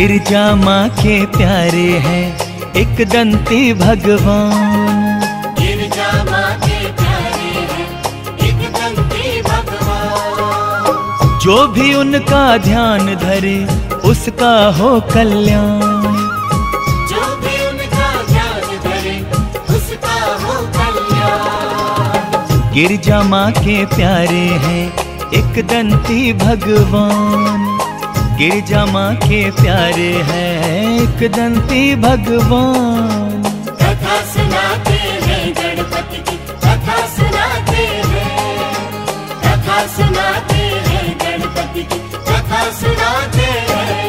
गिरजा माँ के प्यारे हैं एक दंती भगवान। गिरजा माँ के प्यारे हैं एक दंती भगवान। जो भी उनका ध्यान धरे उसका हो कल्याण। जो भी उनका ध्यान धरे उसका हो कल्याण। गिरजा माँ के प्यारे हैं एक दंती भगवान। गिरजा माँ के प्यारे हैं एक दंती भगवान। कथा सुनाते हैं गणपति की, कथा सुनाते हैं, कथा सुनाते हैं गणपति की, कथा सुनाते हैं।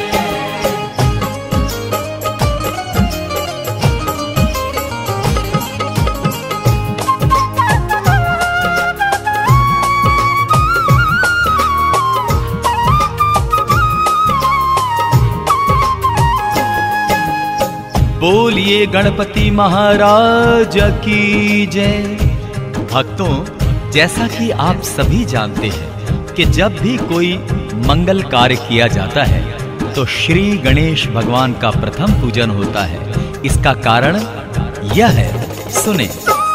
बोलिए गणपति महाराज की जय। भक्तों, जैसा कि आप सभी जानते हैं कि जब भी कोई मंगल कार्य किया जाता है तो श्री गणेश भगवान का प्रथम पूजन होता है। इसका कारण यह है, सुने।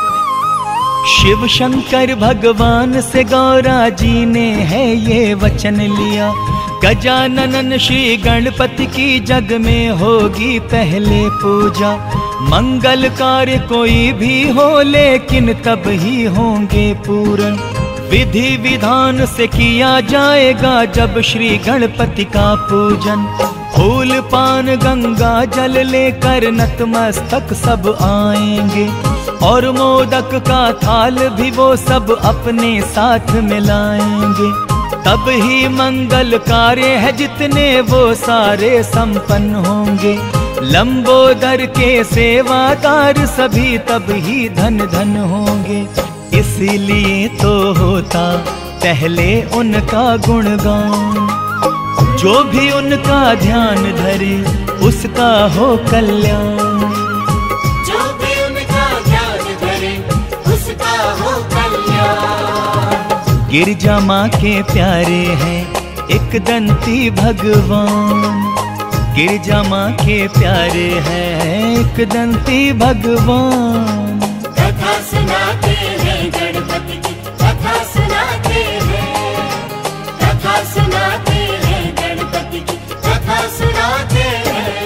शिव शंकर भगवान से गौरा जी ने है ये वचन लिया, गजानन श्री गणपति की जग में होगी पहले पूजा। मंगल कार्य कोई भी हो लेकिन तब ही होंगे पूर्ण। विधि विधान से किया जाएगा जब श्री गणपति का पूजन। फूल पान गंगा जल लेकर नतमस्तक सब आएंगे और मोदक का थाल भी वो सब अपने साथ मिलाएंगे। तब ही मंगल कार्य है जितने वो सारे संपन्न होंगे। लंबोदर के सेवादार सभी तब ही धन धन होंगे। इसीलिए तो होता पहले उनका गुणगान। जो भी उनका ध्यान धरे उसका हो कल्याण। जो भी उनका ध्यान धरे उसका हो कल्याण। गिरजा माँ के प्यारे हैं एक दंती भगवान। गिरजा माँ के प्यारे हैं एक दंती भगवान। कथा सुनाते हैं गणपति की, कथा सुनाते हैं, कथा सुनाते हैं गणपति की, कथा सुनाते हैं।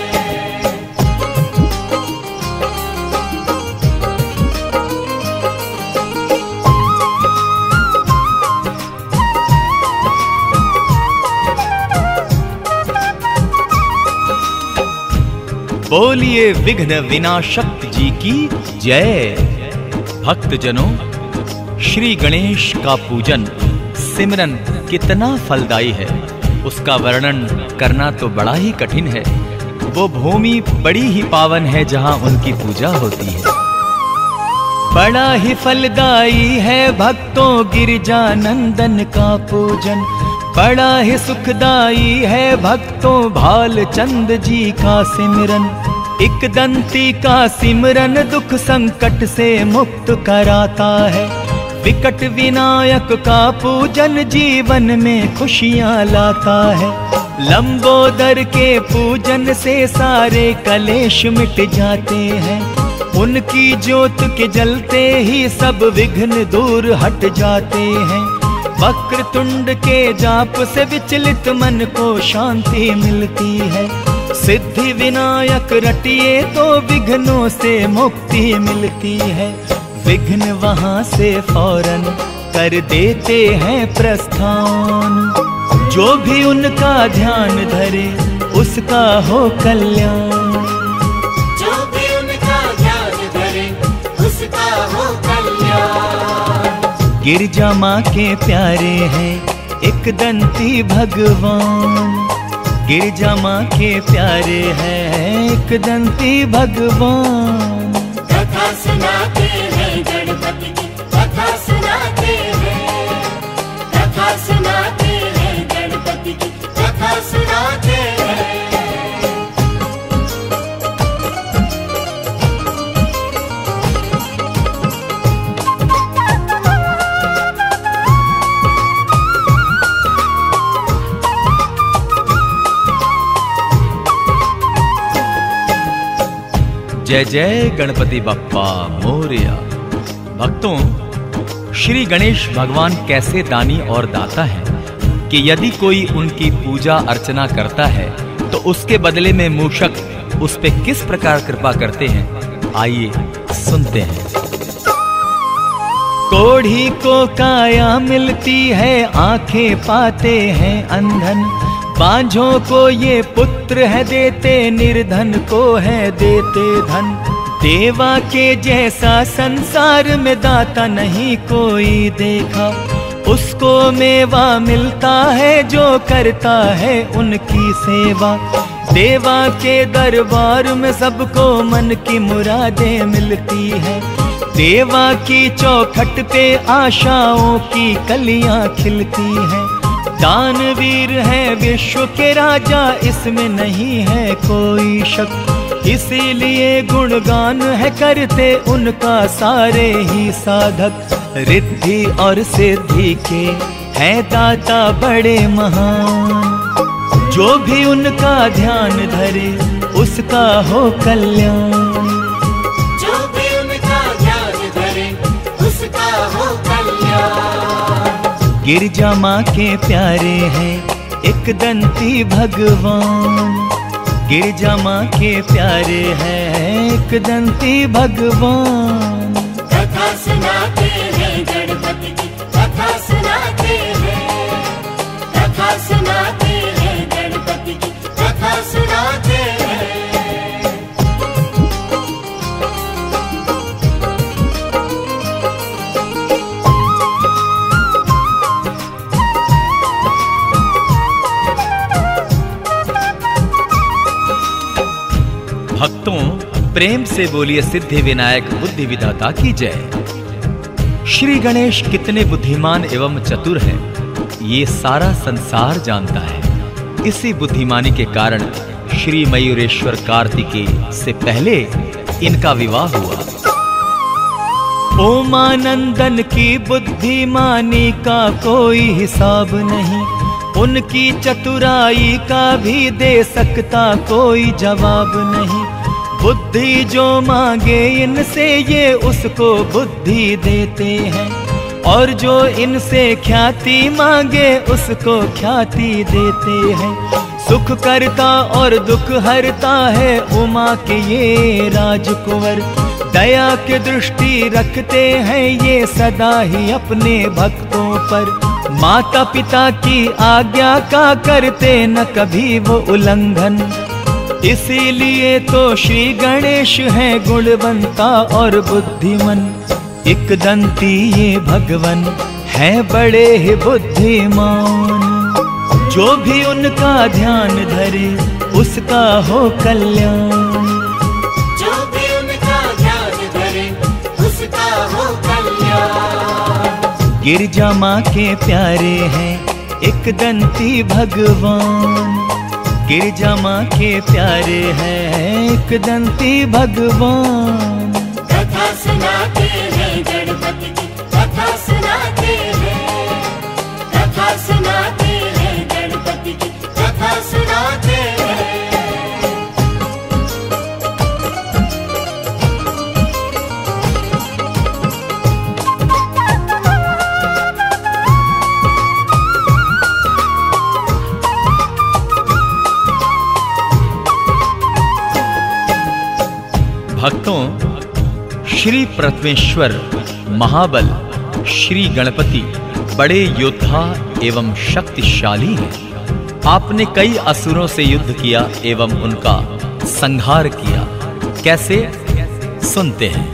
बोलिए विघ्न विनाशक जी की जय। भक्तजनों, श्री गणेश का पूजन सिमरन कितना फलदायी है उसका वर्णन करना तो बड़ा ही कठिन है। वो भूमि बड़ी ही पावन है जहां उनकी पूजा होती है। बड़ा ही फलदायी है भक्तों गिरजा नंदन का पूजन। बड़ा ही सुखदाई है भक्तों भालचंद जी का सिमरन। एक दंती का सिमरन दुख संकट से मुक्त कराता है। विकट विनायक का पूजन जीवन में खुशियां लाता है। लंबोदर के पूजन से सारे कलेश मिट जाते हैं। उनकी ज्योत के जलते ही सब विघ्न दूर हट जाते हैं। वक्रतुंड के जाप से विचलित मन को शांति मिलती है। सिद्धि विनायक रटिए तो विघ्नों से मुक्ति मिलती है। विघ्न वहां से फौरन कर देते हैं प्रस्थान। जो भी उनका ध्यान धरे उसका हो कल्याण। जो भी उनका ध्यान धरे उसका हो कल्याण। गिरजा माँ के प्यारे हैं एक दंती भगवान। गिरजा माँ के प्यारे हैं एक दंती भगवान। कथा सुनाते हैं गणपति की, कथा सुनाते हैं, कथा सुनाते हैं गणपति की, कथा सुनाते हैं। जय जय गणपति बप्पा मोरया। भक्तों, श्री गणेश भगवान कैसे दानी और दाता हैं कि यदि कोई उनकी पूजा अर्चना करता है तो उसके बदले में मूषक उस पे किस प्रकार कृपा करते हैं, आइए सुनते हैं। कोढ़ी को काया मिलती है, आंखें पाते हैं अंधन, बांझों को ये पुत्र है देते, निर्धन को है देते धन। देवा के जैसा संसार में दाता नहीं कोई देखा, उसको मेवा मिलता है जो करता है उनकी सेवा। देवा के दरबार में सबको मन की मुरादें मिलती है, देवा की चौखट पे आशाओं की कलियां खिलती हैं। दानवीर है विश्व के राजा, इसमें नहीं है कोई शक, इसीलिए गुणगान है करते उनका सारे ही साधक। रिद्धि और सिद्धि के हैं दाता बड़े महान, जो भी उनका ध्यान धरे उसका हो कल्याण। जो भी उनका ध्यान धरे उसका हो कल्याण। गिरजा माँ के प्यारे हैं एक दंती भगवान, गिरजा माँ के प्यारे हैं एक दंती भगवान। कथा सुनाते हैं गणपति की, कथा सुनाते हैं, कथा सुनाते हैं गणपति की, कथा सुनाते हैं। भक्तों, प्रेम से बोलिए सिद्धि विनायक बुद्धि विधाता की जय। श्री गणेश कितने बुद्धिमान एवं चतुर हैं, ये सारा संसार जानता है। इसी बुद्धिमानी के कारण श्री मयूरेश्वर कार्तिकेय से पहले इनका विवाह हुआ। ओमानंदन की बुद्धिमानी का कोई हिसाब नहीं, उनकी चतुराई का भी दे सकता कोई जवाब नहीं। बुद्धि जो मांगे इनसे ये उसको बुद्धि देते हैं, और जो इनसे ख्याति मांगे उसको ख्याति देते हैं। सुख करता और दुख हरता है उमा के ये राजकुंवर, दया की दृष्टि रखते हैं ये सदा ही अपने भक्तों पर। माता पिता की आज्ञा का करते न कभी वो उल्लंघन, इसीलिए तो श्री गणेश हैं गुणवंता और बुद्धिमन। एक दंती ये भगवन है बड़े ही बुद्धिमान, जो भी उनका ध्यान धरे उसका हो कल्याण। जो भी उनका ध्यान धरे उसका हो कल्याण। गिरजा माँ के प्यारे हैं एक दंती भगवान, गिरजा माँ के प्यारे हैं एक दंती भगवान। कथा सुनाते हैं गणपति की, कथा सुनाते हैं, कथा सुनाते हैं गणपति की, कथा सुनाते हैं। भक्तों, श्री प्रथमेश्वर महाबल श्री गणपति बड़े योद्धा एवं शक्तिशाली हैं। आपने कई असुरों से युद्ध किया एवं उनका संहार किया। कैसे, सुनते हैं।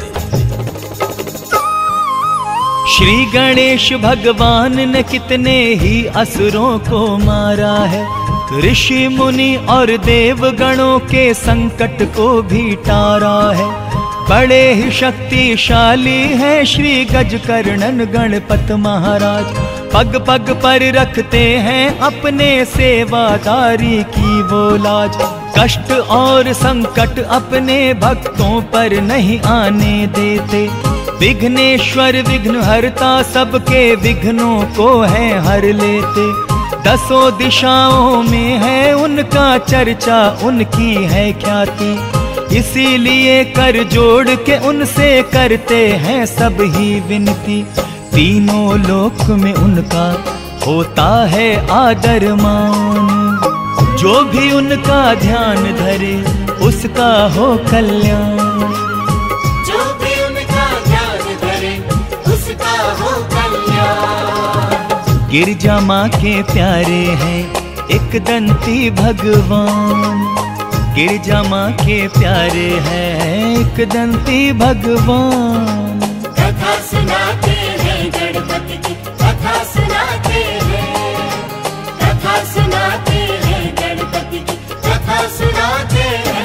श्री गणेश भगवान ने कितने ही असुरों को मारा है, ऋषि मुनि और देवगणों के संकट को भी टारा है। बड़े ही शक्तिशाली हैं श्री गजकर्णन गणपत महाराज, पग पग पर रखते हैं अपने सेवादारी की वो लाज। कष्ट और संकट अपने भक्तों पर नहीं आने देते, विघ्नेश्वर विघ्न हरता सबके विघ्नों को है हर लेते। दसों दिशाओं में है उनका चर्चा, उनकी है ख्याति, इसीलिए कर जोड़ के उनसे करते हैं सब ही विनती। तीनों लोक में उनका होता है आदर मान। जो भी उनका ध्यान धरे उसका हो कल्याण। जो भी उनका ध्यान धरे उसका हो कल्याण। गिरजा माँ के प्यारे हैं एक दंती भगवान। गिरजा माँ के प्यारे हैं एक दंती भगवान। कथा सुनाते हैं गणपति की, कथा सुनाते हैं, कथा सुनाते हैं गणपति की, कथा सुनाते हैं।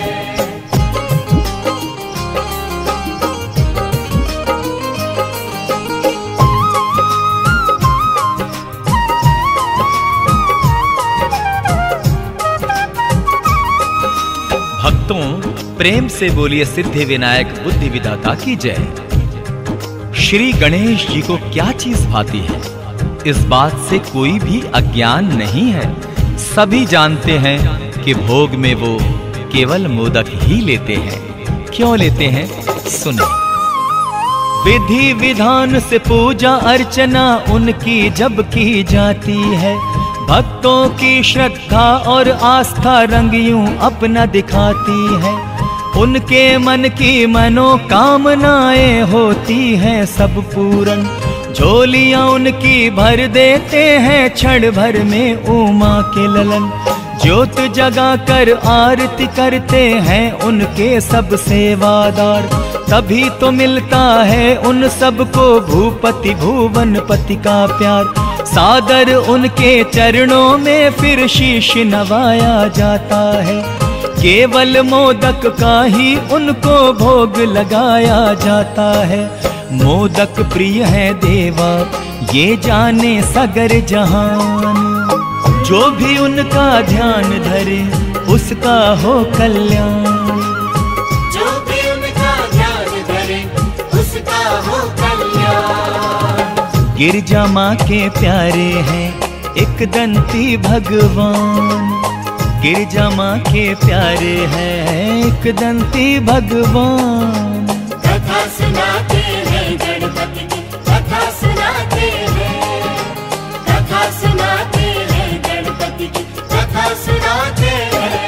भक्तों, प्रेम से बोलिए सिद्धि विनायक बुद्धि विधाता की जय। श्री गणेश जी को क्या चीज भाती है, इस बात से कोई भी अज्ञान नहीं है। सभी जानते हैं कि भोग में वो केवल मोदक ही लेते हैं। क्यों लेते हैं, सुनो। विधि विधान से पूजा अर्चना उनकी जब की जाती है, भक्तों की श्रद्धा और आस्था रंग यूं अपना दिखाती है। उनके मन की मनोकामनाएं होती हैं सब पूरन। झोलियां उनकी भर देते हैं क्षण भर में उमा के ललन। ज्योत जगा कर आरती करते हैं उनके सब सेवादार। तभी तो मिलता है उन सबको भूपति भुवनपति का प्यार। सादर उनके चरणों में फिर शीश नवाया जाता है। केवल मोदक का ही उनको भोग लगाया जाता है। मोदक प्रिय है देवा ये जाने सगर जहान। जो भी उनका ध्यान धरे उसका हो कल्याण। जो भी उनका ध्यान धरे उसका हो कल्याण। गिरजा माँ के प्यारे हैं एक दंती भगवान। गिरजा माँ के प्यारे हैं एक दंती भगवान। कथा सुनाते हैं गणपति की, कथा सुनाते हैं, कथा सुनाते हैं गणपति की, कथा सुनाते हैं।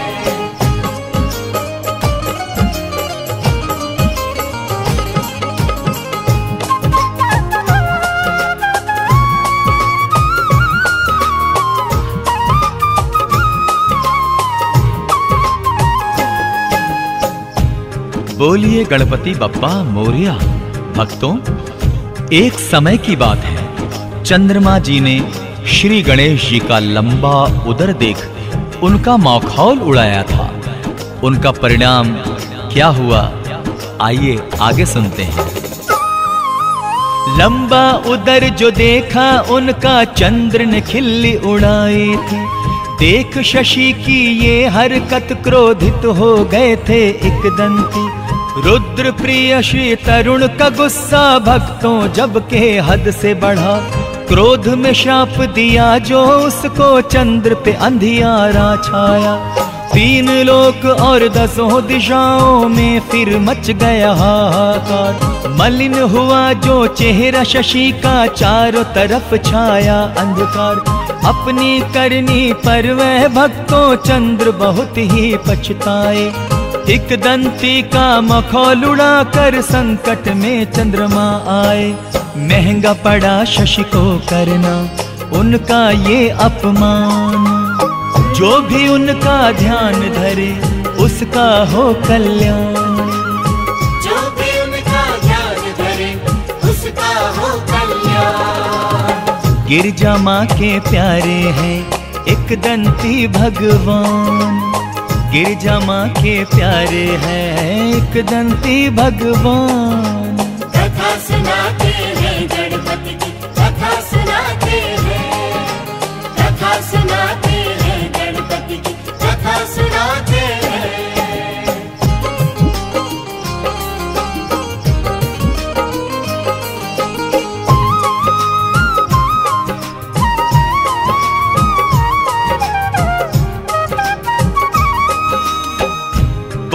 बोलिए गणपति बप्पा मोरिया। भक्तों, एक समय की बात है, चंद्रमा जी ने श्री गणेश जी का लंबा उदर देख उनका मखौल उड़ाया था। उनका परिणाम क्या हुआ, आइए आगे सुनते हैं। लंबा उदर जो देखा उनका चंद्र ने खिल्ली उड़ाई थी। देख शशि की ये हरकत क्रोधित हो गए थे एक दंती। रुद्र प्रिय श्री तरुण का गुस्सा भक्तों जब के हद से बढ़ा। क्रोध में शाप दिया जो उसको चंद्र पे अंधियारा छाया। तीन लोक और 10 दिशाओं में फिर मच गया हाहाकार। मलिन हुआ जो चेहरा शशि का, चारों तरफ छाया अंधकार। अपनी करनी पर वह भक्तों चंद्र बहुत ही पछताए। एक दंती का मखौल उड़ा कर संकट में चंद्रमा आए। महंगा पड़ा शशि को करना उनका ये अपमान। जो भी उनका ध्यान धरे उसका हो कल्याण। जो भी उनका ध्यान धरे उसका हो कल्याण। गिरजा माँ के प्यारे हैं एक दंती भगवान। गिरजा माँ के प्यारे हैं एक दंती भगवान। कथा सुनाते हैं गणपति की, कथा सुनाते हैं, कथा सुनाते हैं गणपति की, कथा सुनाते हैं।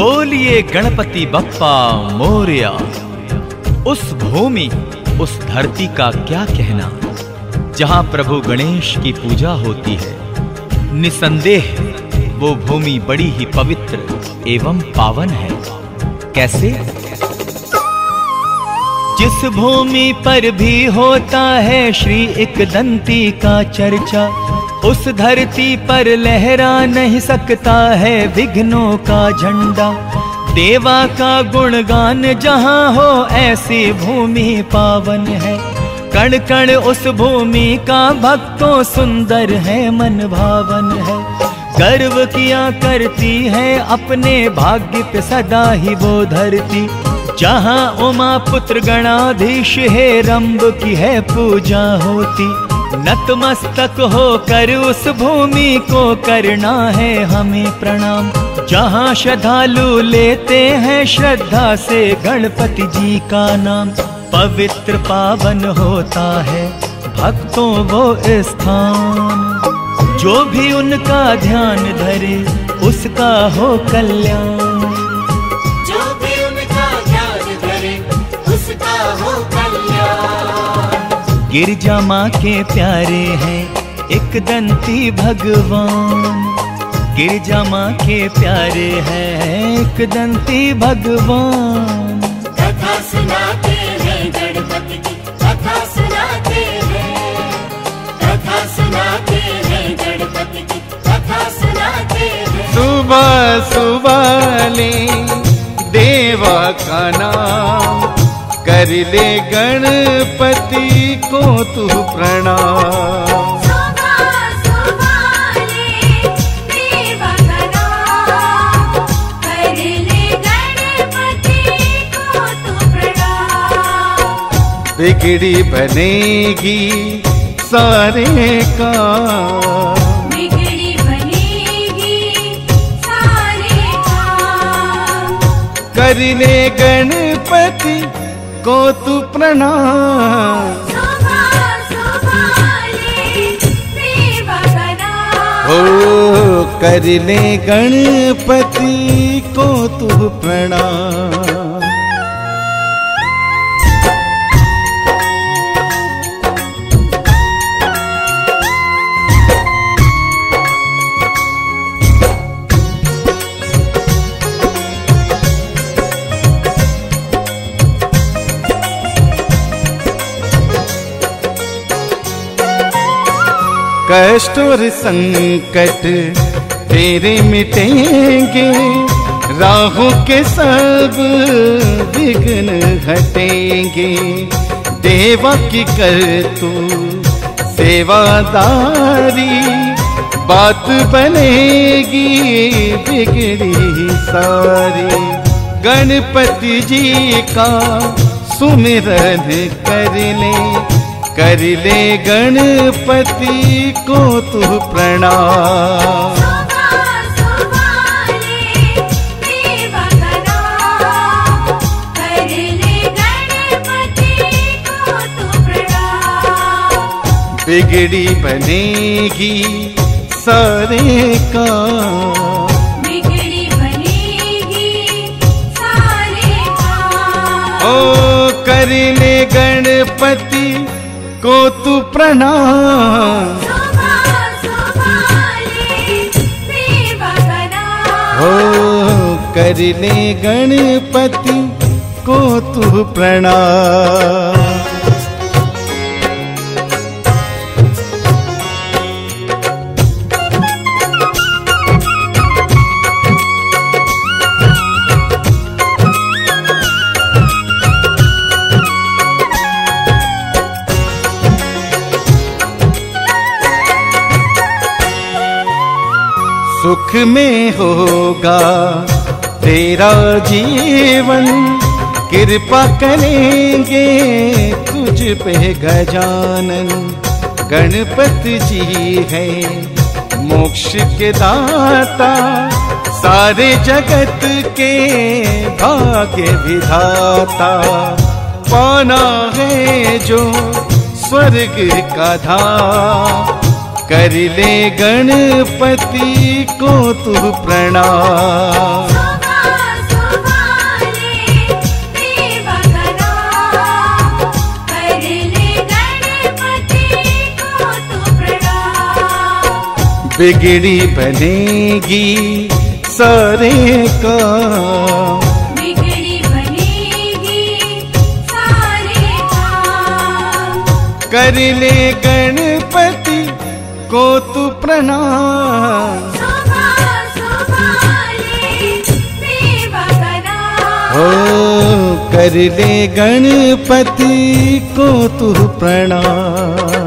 बोलिए गणपति बप्पा मोरया। उस भूमि, उस धरती का क्या कहना, जहां प्रभु गणेश की पूजा होती है। निसंदेह वो भूमि बड़ी ही पवित्र एवं पावन है। कैसे? जिस भूमि पर भी होता है श्री एकदंती का चर्चा, उस धरती पर लहरा नहीं सकता है विघ्नों का झंडा। देवा का गुणगान जहाँ हो ऐसी भूमि पावन है। कण कण उस भूमि का भक्तों सुंदर है, मन भावन है। गर्व किया करती है अपने भाग्य पे सदा ही वो धरती, जहाँ उमा पुत्र गणाधीश है रंब की है पूजा होती। नतमस्तक होकर उस भूमि को करना है हमें प्रणाम, जहाँ श्रद्धालु लेते हैं श्रद्धा से गणपति जी का नाम। पवित्र पावन होता है भक्तों वो स्थान, जो भी उनका ध्यान धरे उसका हो कल्याण। जो भी उनका ध्यान धरे उसका हो कल्याण। गिरजा माँ के प्यारे हैं एकदंती भगवान, गिरजा माँ के प्यारे हैं एकदंती भगवान। कथा सुनाते हैं गणपति की, कथा सुनाते हैं, कथा सुनाते हैं गणपति की, कथा सुनाते हैं। सुबह सुबह ले देवा का नाम, कर ले गणपति को तू प्रणाम। सुबह सुबह ले देवा का नाम, कर ले गणपति को तू प्रणाम। बिगड़ी बनेगी सारे काम, बिगड़ी बनेगी सारे काम। कर ले गणपति को तू प्रणाम। सुबह सुबह ले देवा का नाम, ओ कर ले गणपति को तू प्रणाम। कष्ट और संकट तेरे मिटेंगे, राहों के सब विघ्न हटेंगे। देवा की कर तू सेवादारी, बात बनेगी बिगड़ी सारी। गणपति जी का सुमिरन कर ले गणपति को तू प्रणाम। सुबह सुबह ले देवा का नाम, कर ले गणपति को तू प्रणाम। बिगड़ी बनेगी सारे काम, बिगड़ी बनेगी सारे काम। ओ कर ले गणपति को तू प्रणाम। सुबह सुबह ले देवा का नाम, हो कर ले गणपति को तू प्रणाम। सुख में होगा तेरा जीवन, कृपा करेंगे तुझ पे गजानन। गणपति जी है मोक्ष के दाता, सारे जगत के भाग्य विधाता। पाना है जो स्वर्ग का धाम, कर ले गणपति को तू प्रणाम। सुबह बिगड़ी बनेगी सारे काम, बिगड़ी बनेगी सारे काम। कर ले गणपति को तू प्रणाम, सुबह सुबह ले देवा का नाम। ओ कर ले गणपति को तू प्रणाम।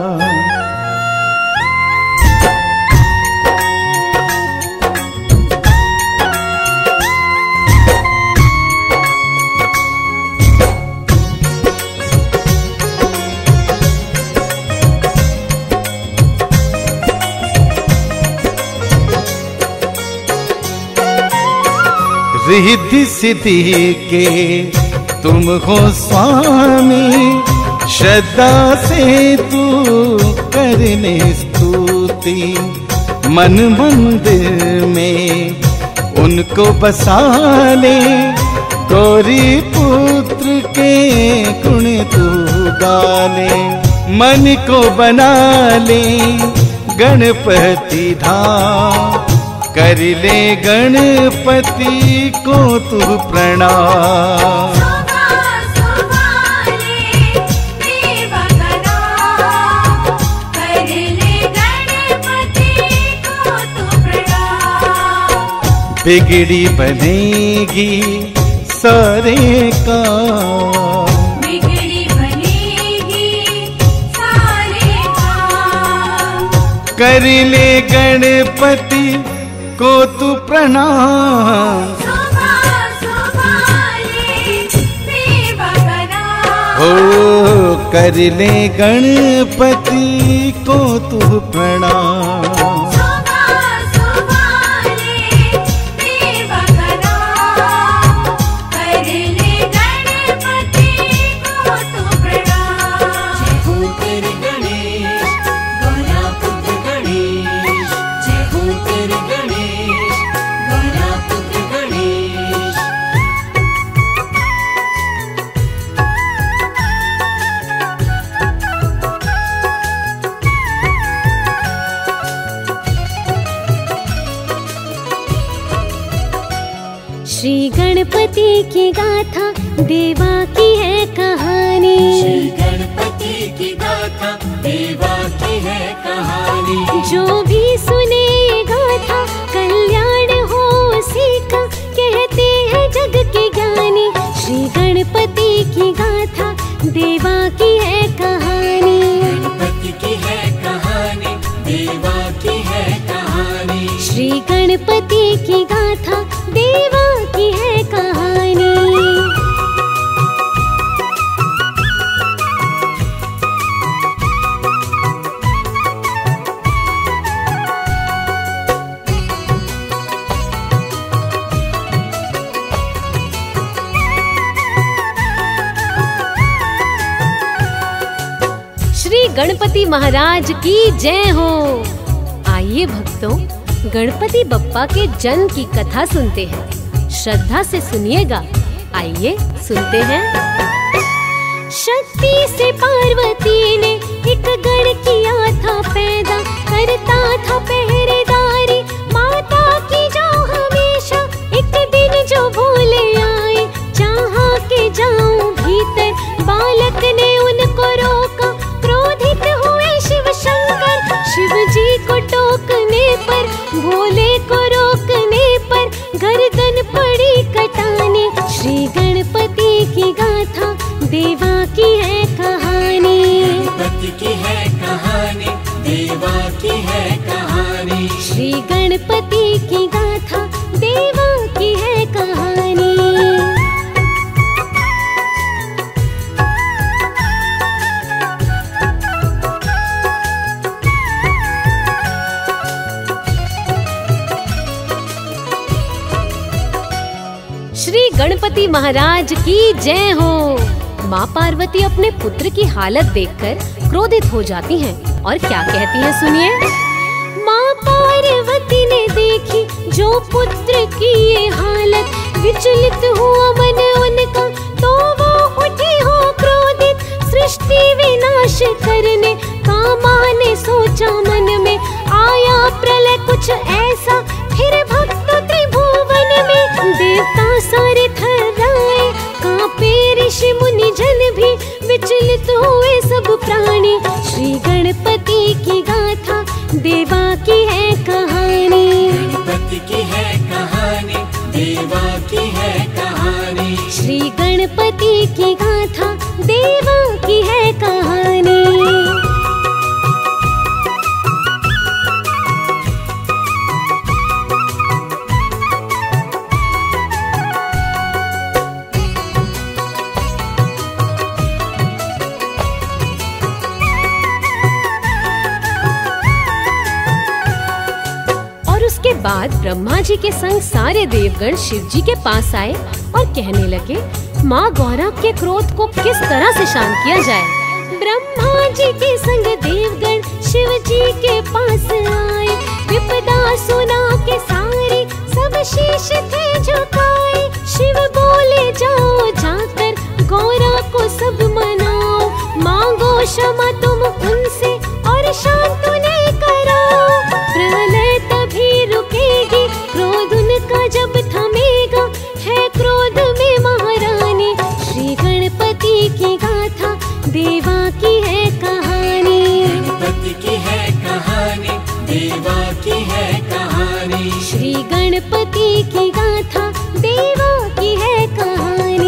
रिद्धि सिद्धि के तुम हो स्वामी, श्रद्धा से तू कर ले स्तुति। मन मंदिर में उनको बसा ले, गौरी पुत्र के गुण तू गा ले। मन को बना ले गणपति धाम, कर ले गणपति को तू प्रणाम। सुबह सुबह ले देवा का नाम, कर ले गणपति को तू प्रणाम। बिगड़ी बनेगी सारे काम, बिगड़ी बनेगी सारे काम। कर ले गणपति को तू प्रणाम। सुबह सुबह ले देवा का नाम, हो कर ले गणपति को तू प्रणाम। सुबह सुबह ले देवा का नाम, कर ले गणपति को तू प्रणाम। जय हो तेरे गणेश गौरापुत्र गणेश, जय हो तेरे गणेश गौरापुत्र गणेश। श्री गणपति की गाथा देवा की है कहानी, श्री गणपति की गाथा देवा की है कहानी। जो भी सुने ये गाथा कल्याण हो उसी का, कहते हैं जग के ज्ञानी। श्री गणपति की गाथा देवा की है कहानी, गणपति की है कहानी देवा की है कहानी। श्री गणपति की गाथा देवा की है कहानी। श्री गणपति महाराज की जय हो। आइए भक्तों, गणपति बप्पा के जन्म की कथा सुनते हैं। श्रद्धा से सुनिएगा। आइए सुनते हैं। शक्ति से पार्वती ने एक गण किया था पैदा, करता था पहरेदारी माता की जो हमेशा। एक दिन जो भूले आए, जहाँ के जाऊं भीतर, बालक ने उनको रोका, क्रोधित हुए शिव शंकर। शिव जी को टोकने पर, भोले को रोकने पर, गर्दन पड़ी कटाने। श्री गणपति की गाथा देवा की है कहानी, गणपति की है कहानी देवा की है कहानी। श्री गणपति की गाथा देवा की है कहानी। श्री गणपति महाराज की जय हो। माँ पार्वती अपने पुत्र की हालत देखकर क्रोधित हो जाती हैं और क्या कहती हैं सुनिए। माँ पार्वती ने देखी जो पुत्र की ये हालत, विचलित हुआ मन उनका, तो वो उठी हो क्रोधित, सृष्टि विनाश करने का माँ ने सोचा मन में। आया प्रलय कुछ ऐसा, फिर भक्त त्रिभुवन में देवता सारे थर्राए, कांपे ऋषि मुनि जन भी, विचलित हुए सब प्राणी। श्री गणपति की गाथा देवा की है कहानी, गणपति की है कहानी, देवा की है कहानी। श्री गणपति की गाथा देवा की है कहानी। उसके बाद ब्रह्मा जी के संग सारे देवगण शिव जी के पास आए और कहने लगे, माँ गौरा के क्रोध को किस तरह से शांत किया जाए। ब्रह्मा जी के संग देवगण शिव जी के पास आए, विपदा सुना के सारे सब शीश थे झुकाए। शिव बोले, जाओ जाकर गौरा को सब मनाओ, मांगो क्षमा तुम उनसे और शांत उन्हें कराओ। प्रलय तभी रुकेगी, क्रोध उनका जब थमेगा, है क्रोध में महारानी। श्री गणपति की गाथा देवा की है कहानी, गणपति की है कहानी, देवा की है कहानी। श्री गणपति की गाथा देवा की है कहानी।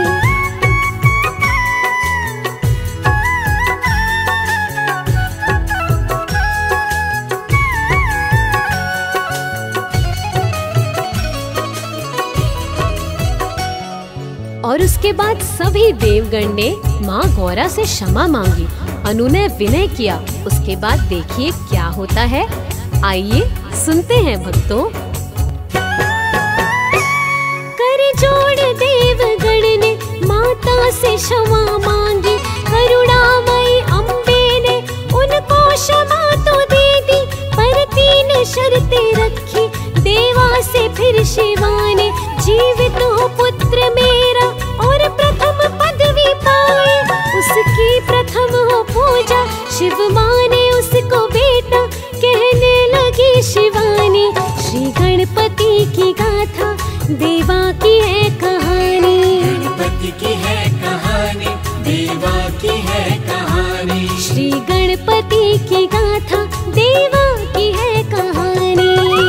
और उसके बाद सभी देवगण ने माँ गौरा से क्षमा मांगी, अनुनय विनय किया। उसके बाद देखिए क्या होता है, आइए सुनते हैं भक्तों। कर जोड़ देवगण ने माता से क्षमा मांगी, करुणामयी अम्बे ने उनको क्षमा तो दे दी, पर 3 शर्तें रखी देवा से फिर शिवा ने। जीवित हो पुत्र मेरा और प्रथम पदवी पाए, उसकी प्रथम हो पूजा, शिव माने उसको बेटा, कहने लगी शिवानी। श्री गणपति की गाथा देवा की है कहानी, गणपति की है कहानी, देवा की है कहानी। श्री गणपति की गाथा देवा की है कहानी।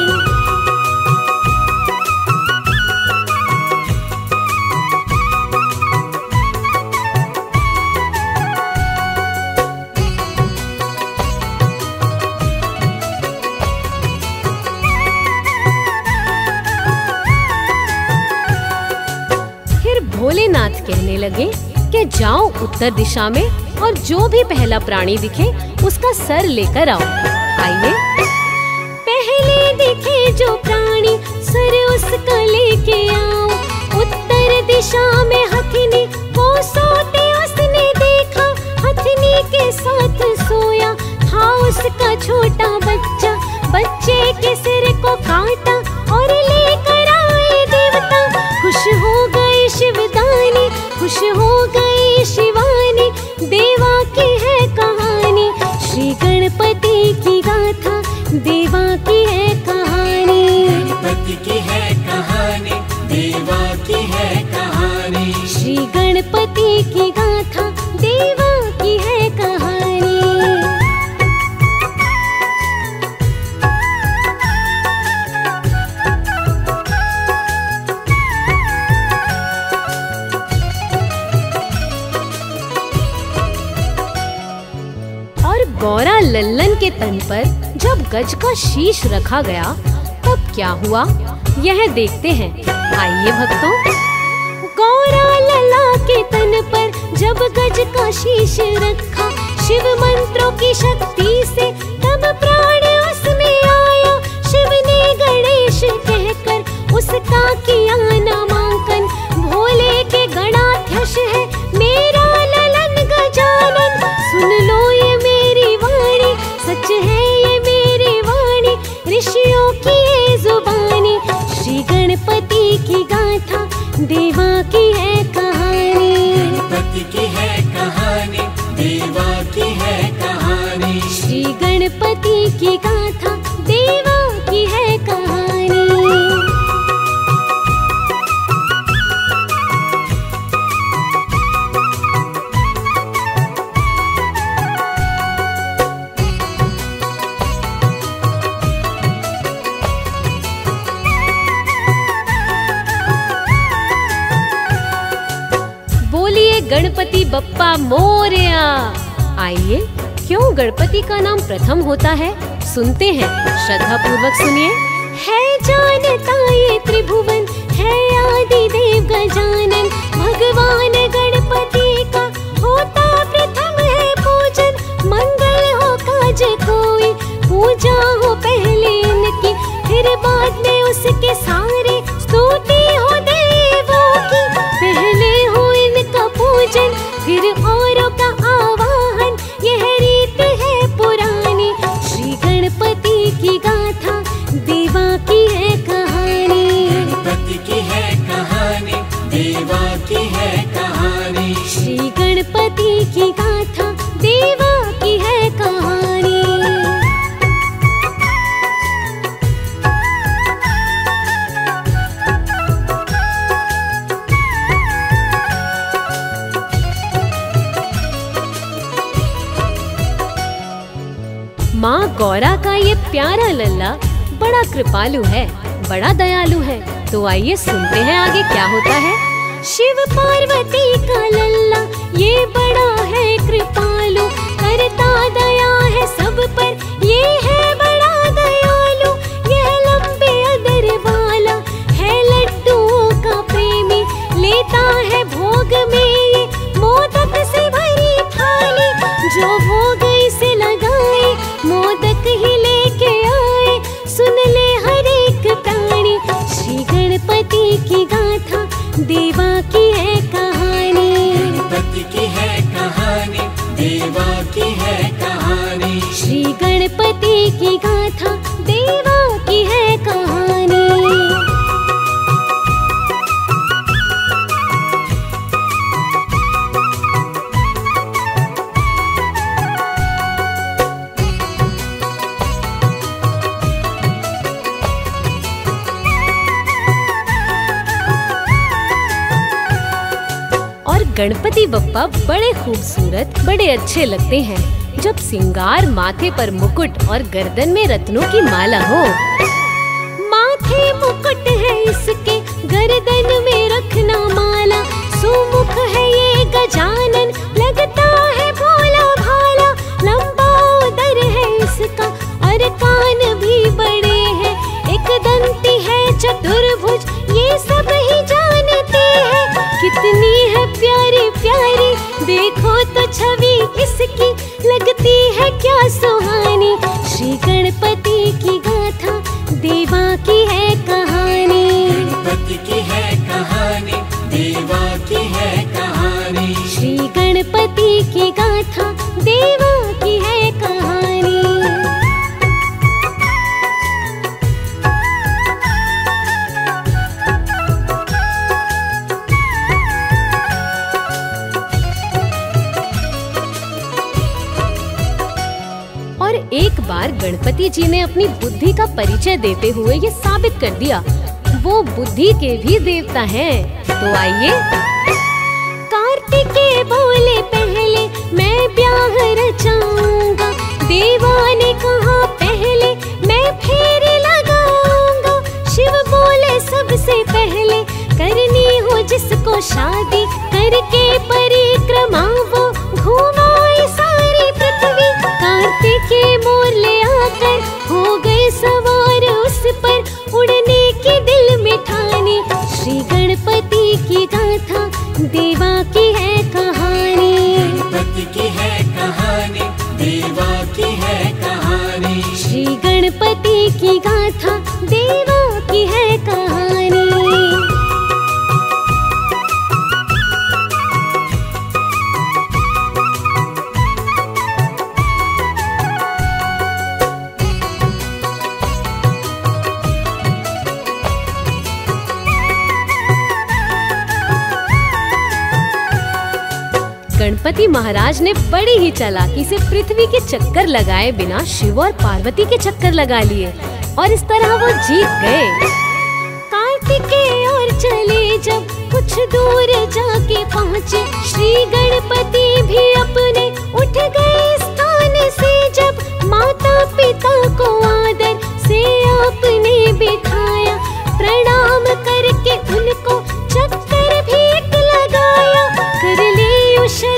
भोलेनाथ कहने लगे कि जाओ उत्तर दिशा में और जो भी पहला प्राणी दिखे उसका सर लेकर आओ। आइए, पहले दिखे जो प्राणी सर उसका लेके आओ। उत्तर दिशा में हथिनी को सोते उसने देखा, हथिनी के साथ सोया था उसका छोटा बच्चा। बच्चे के सिर को काटा और लेकर आए देवता, खुश हो गए शिवदानी, खुश हो गई शिवानी। देवा की है कहानी, श्री गणपति की गाथा देवा की है कहानी, गणपति की है कहानी, देवा की है कहानी। श्री गणपति की गाथा देवा की है कहानी। गौरा लल्लन के तन पर जब गज का शीश रखा गया तब क्या हुआ, यह देखते हैं। आइए भक्तों, गौरा लला के तन पर जब गज का शीश रखा, शिव मंत्रों की शक्ति से तब प्राण उसमें आया। शिव ने गणेश कहकर उसका किया नामांकन, भोले के गणाध्यक्ष है मेरा ललन गजानन। सुन लो ये मेरी वाणी, सच है ये मेरी वाणी, ऋषियों की ये जुबानी। श्री गणपति की गाथा देवा की है कहानी, गणपति की है कहानी, देवा की है कहानी। श्री गणपति की गाथा देवा की गणपति बप्पा मोरया। आइए, क्यों गणपति का नाम प्रथम होता है, सुनते हैं, श्रद्धा पूर्वक सुनिए। है जानता ये त्रिभुवन, है आदि देव गजानन, भगवान गणपति का होता प्रथम है पूजन। मंगल हो काज कोई, पूजा हो पहले इनकी, फिर बाद में उसके सारे स्तुति हो देवों की। पहले हो इनका पूजन, फिर औरों का आवाहन, यह रीत है पुरानी। श्री गणपति की गाथा देवा की है कहानी। गणपति की है कहानी, देवा की है कहानी। श्री गणपति की गाथा देवा की है कहानी। माँ गौरा का ये प्यारा लल्ला बड़ा कृपालु है, बड़ा दयालु है। तो आइए सुनते हैं आगे क्या होता है। शिव पार्वती का लल्ला ये बड़ा है कृपालु, करता दया है सब पर, ये है बड़ा दयालु। यह लंबे अदर वाला है लड्डुओं का प्रेमी, लेता है भोग में ये मोदक से भरी थाली। जो भोग इसे लगाए मोदक ही लेके आए, सुन ले हर एक प्राणी। श्री गणपति की गाथा देवा की है कहानी। गणपति की है कहानी, देवा की है कहानी। श्री गणपति की गाथा देवा की है कहानी। गणपति बप्पा बड़े खूबसूरत, बड़े अच्छे लगते हैं जब सिंगार, माथे पर मुकुट और गर्दन में रत्नों की माला हो। माथे मुकुट है इसके, गर्दन में रखना माला, सुमुख है ये गजानन, लगता है भोला भाला। लंबा उदर है इसका और कान भी बड़े हैं, एक दंती है चतुर्भुज, ये सब ही जानते हैं। कितनी है प्यारी प्यारी, देखो तो छवि इसकी, लगती है क्या सुहानी। श्री गणपति की गाथा देवा की है कहानी। गणपति की है कहानी, देवा की है कहानी। श्री गणपति की गाथा देवा की है कहानी। एक बार गणपति जी ने अपनी बुद्धि का परिचय देते हुए ये साबित कर दिया, वो बुद्धि के भी देवता हैं। तो आइए। कार्तिकेय बोले पहले मैं ब्याह रचाऊंगा, देवा ने कहा पहले मैं फेरे लगाऊंगा। शिव बोले सबसे पहले करनी हो जिसको शादी, करके परिक्रमा वो घुमाए सारी पृथ्वी। कार्तिकेय मोर ले आकर हो गए सवार उस पर, उड़ने की दिल में ठानी। श्री गणपति की गाथा देवा की है कहानी। गणपति की है कहानी, देवा की है कहानी। श्री गणपति की गाथा देवा की है कहानी। गणपति महाराज ने बड़ी ही चालाकी से पृथ्वी के चक्कर लगाए बिना शिव और पार्वती के चक्कर लगा लिए और इस तरह वो जीत गए। कार्तिकेय और चले जब कुछ दूर जाके पहुँचे, श्री गणपति भी अपने उठ गए स्थान से। जब माता पिता को आदर से आपने बिठाया, प्रणाम करके उनको चक्कर भी एक लगाया। कर ले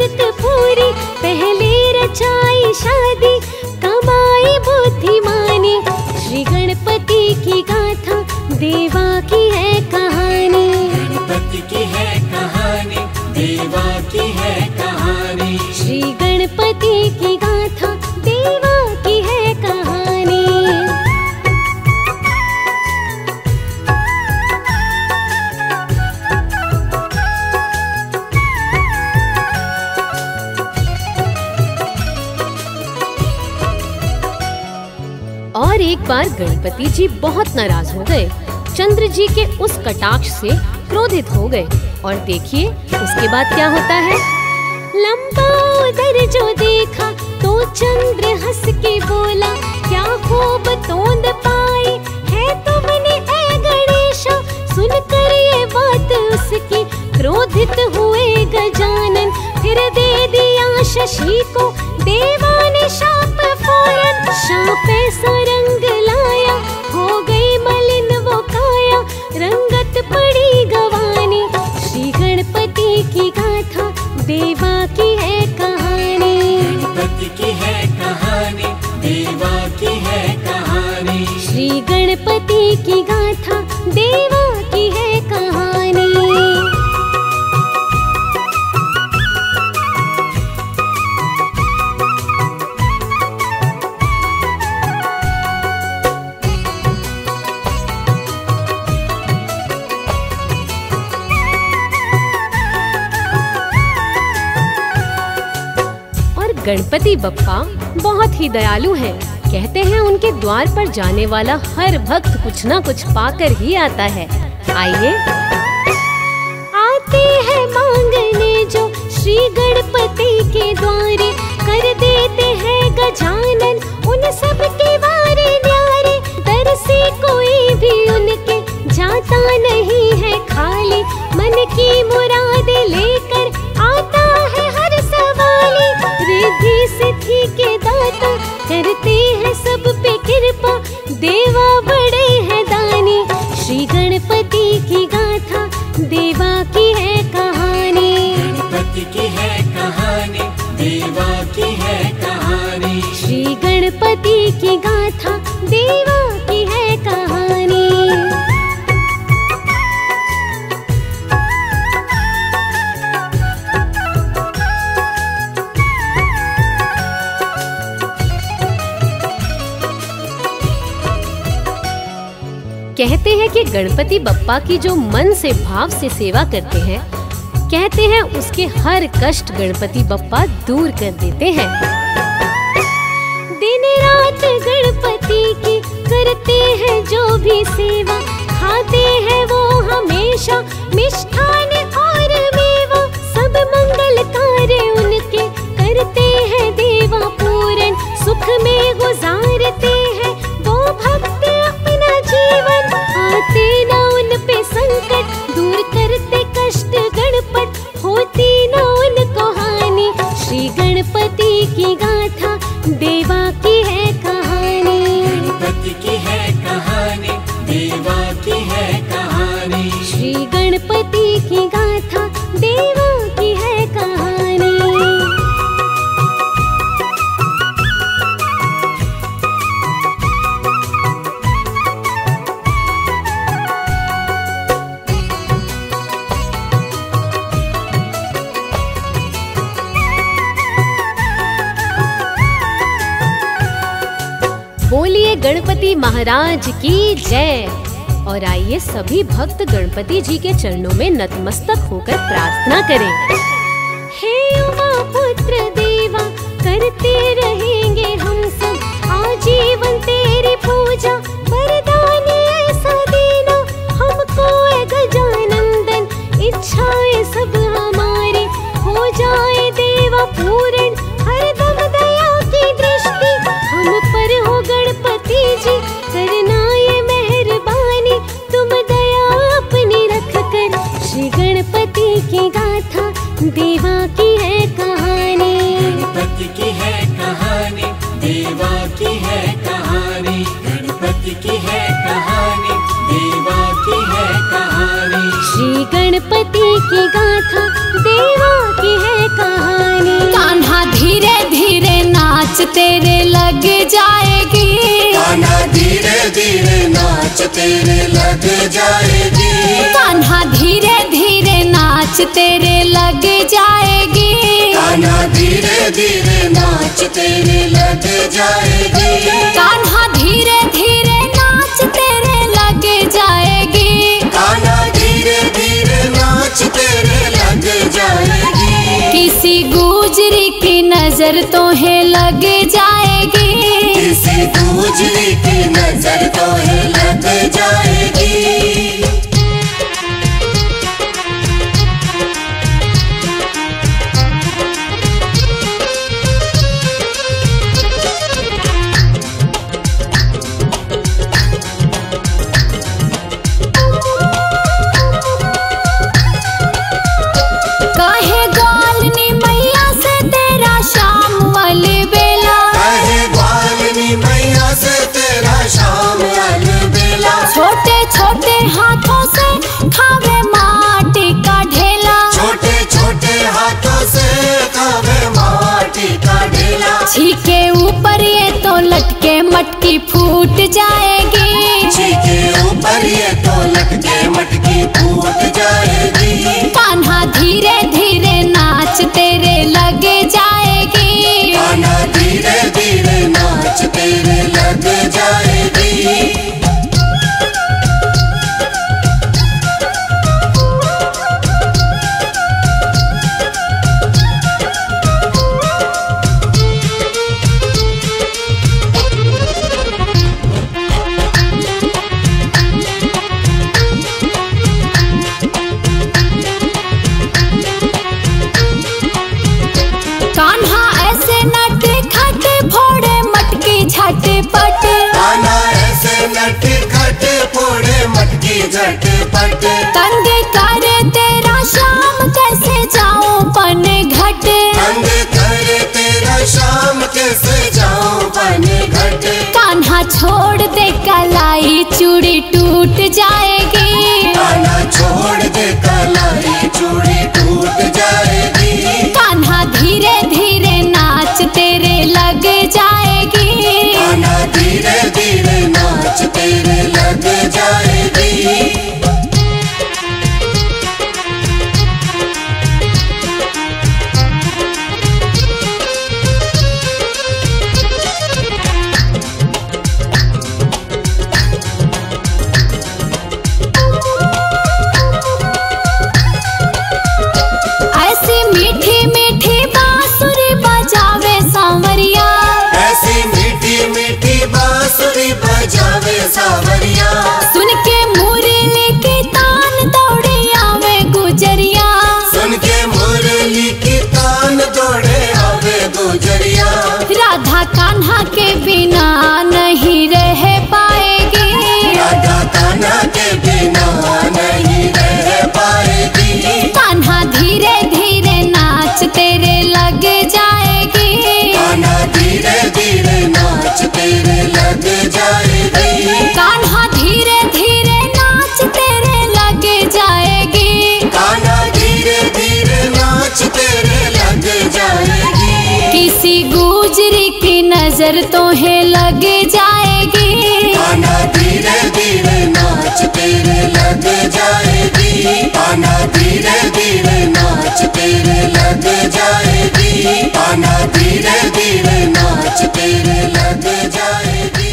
एक बार गणपति जी बहुत नाराज हो गए। चंद्र जी के उस कटाक्ष से क्रोधित हो गए और देखिए उसके बाद क्या होता है। लंबोदर जो देखा तो चंद्र हंस के बोला, क्या खूब तोंद पाई है तुमने ऐ गणेश। सुनकर ये बात उसकी क्रोधित हुए गजानन, फिर दे दिया शशि को देवा ने शाप फौरन। शाप ऐसा रंग लाया, हो गई मलिन वो काया, रंगत पड़ी गवानी। श्री गणपति की गाथा देवा की है कहानी, गणपति की है कहानी, देवा की है कहानी। श्री गणपति की गाथा देवा की है कहानी। गणपति बप्पा बहुत ही दयालु हैं। कहते हैं उनके द्वार पर जाने वाला हर भक्त कुछ ना कुछ पाकर ही आता है। आइए। आते हैं मांगने जो श्री गणपति के द्वारे, कर देते हैं गजानन उन सब के वारे न्यारे। दर से कोई भी उनके जाता नहीं है खाली, मन की मुराद लेकर आता है हर सवाली। रिद्धि सिद्धि के दाता करते हैं सब पे कृपा, देवा बड़े हैं दानी। श्री गणपति की गाथा देवा की है कहानी, गणपति की है कहानी, देवा की है कहानी। श्री गणपति की गाथा देवा की है कहानी। कहते हैं कि गणपति बप्पा की जो मन से भाव से सेवा करते हैं, कहते हैं उसके हर कष्ट गणपति बप्पा दूर कर देते हैं। दिन रात गणपति की करते हैं जो भी सेवा, खाते हैं वो हमेशा मिष्ठान और मेवा। सब मंगल कार्य उनके करते हैं देवा पूरन, सुख में गुजारते हैं वो भक्त अपना जीवन। आते न उन पे संकट, दूर करते कष्ट गणपत, होती न उनको हानि। श्री गणपति की गाथा देवा की है कहानी, गणपति की है कहानी, देवा की है कहानी। श्री गणपति की गाथा देवा की है कहानी। बोलिए गणपति महाराज की जय। और आइए सभी भक्त गणपति जी के चरणों में नतमस्तक होकर प्रार्थना करें। हे उमा पुत्र देवा, करते रहेंगे हम सब आजीवन तेरी पूजा। वरदान ऐसा देना हमको है गजानंदन, इच्छाएं सब हमारी हो जाए देवा पूर्ण। हरदम दया की दृष्टि हम पर हो गणपति जी, करना ये मेहरबानी तुम दया अपनी रख कर। श्री गणपति की गाथा देवा की है कहानी, गणपति की है कहानी, देवा की है कहानी। गणपति की है कहानी, देवा की है कहानी। श्री गणपति की गाथा देवा की है कहानी। कान्हा धीरे धीरे नाच तेरे लग जाएगी, कान्हा धीरे धीरे नाच तेरे लग जाएगी। कान्हा धीरे धीरे नाच तेरे लग जाएगी। कान्हा धीरे धीरे नाच तेरे लग जाएगी। कान्हा धीरे धीरे नाच तेरे लग जाएगी। कान्हा धीरे धीरे नाच तेरे लग जाएगी। किसी गुजरी की नजर तोहे लग जाएगी। किसी किसी गुजरी की नजर तो है लग जाएगी। छोटे छोटे हाथों से खावे माटी का ढेला, छोटे छोटे हाथों से खावे माटी का ढेला। छीके ऊपर ये तो लटके मटकी फूट जाएगी, छीके ऊपर ये तो लटके मटकी फूट जाएगी। कान्हा धीरे धीरे नाच तेरे लग जाएगी, कान्हा धीरे धीरे नाच तेरे लग जाएगी। कान्हा ऐसे नट खट फोड़े मटकी झटपट, कान्हा ऐसे नट खट फोड़े मटकी झटपट। तंग करे तेरा शाम कैसे जाऊं पन घट, तंग करे तेरा शाम कैसे जाऊं पन घट। कान्हा छोड़ दे कलाई चूड़ी टूट जाएगी, कान्हा छोड़ दे कलाई चूड़ी टूट जाएगी। कान्हा धीरे धीरे नाच तेरे लग जाएगी, कान्हा धीरे धीरे नाच तेरे लग जाएगी। ऐसी मीठी मीठी बांसुरी बजावे सांवरिया, ऐसी मीठी मीठी बांसुरी बजावे सांवरिया। सुन के मुरली की तान दौड़े आवे गुजरिया, सुन के मुरली की तान दौड़े आवे गुजरिया। राधा कान्हा के बिना नहीं रह पाएगी, राधा कान्हा के बिना नहीं रह पाएगी। कान्हा धीरे धीरे नाच तेरे लग जाएगी, कान्हा धीरे धीरे नाच तेरे लग जाएगी। कान्हा धीरे धीरे नाच तेरे लग जाएगी, कान्हा धीरे धीरे नाच तेरे लग जाएगी। किसी गुजरी की नजर तो है लग जाएगी, कान्हा धीरे धीरे नाच तेरे लग जाएगी।